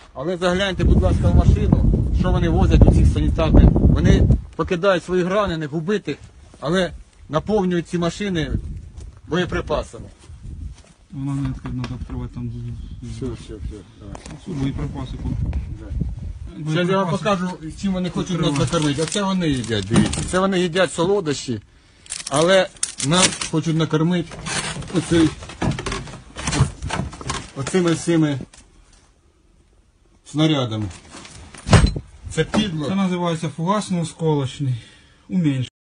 Але загляньте, будь ласка, в машину, що вони возять у цих санітарних. Вони покидають своїх ранених, убитих, але наповнюють ці машини боєприпасами. Вона не треба відкривати там. Все. Боєприпаси. Зараз я вам покажу, чим вони хочуть нас накормити. Оце вони їдять, дивіться. Це вони їдять солодощі, але нас хочуть накормити оцими всіми снарядами. Це підло. Це називається фугасно-осколочний. Уменьшений.